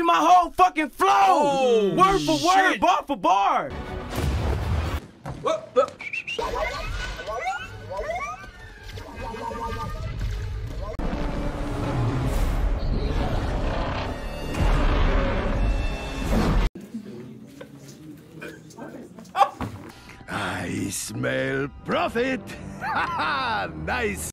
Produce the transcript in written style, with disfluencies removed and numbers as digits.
my whole fucking flow. Oh, word for word, shit. bar for bar. I smell profit. Nice.